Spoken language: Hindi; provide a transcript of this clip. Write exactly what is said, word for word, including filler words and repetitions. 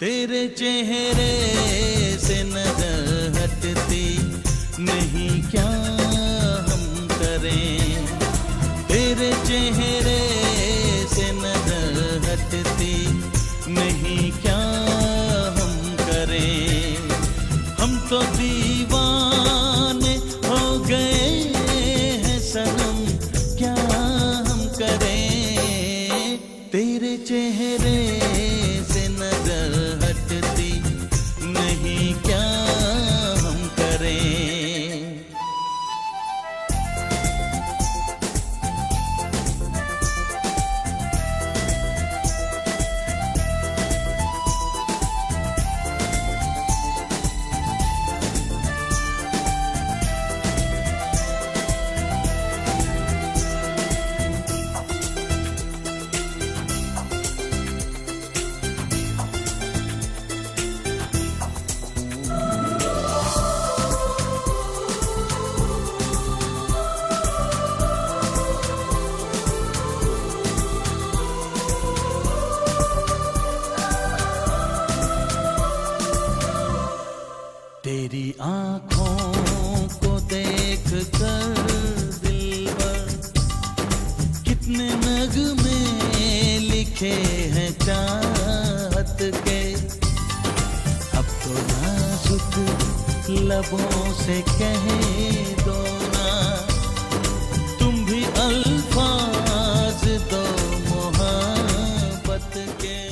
तेरे चेहरे से नजर हटती नहीं, क्या हम करें। तेरे चेहरे से नजर हटती नहीं, क्या हम करें। हम तो दीवाने हो गए हैं सनम, क्या हम करें। तेरे चेहरे से नजर हटती नहीं, क्या हम करें। तेरी आँखों को देख कर दिलबर कितने नगमे लिखे हैं चाहत के। अब तो नाजुक लबों से कह दो ना, तुम भी अल्फाज दो मोहब्बत के।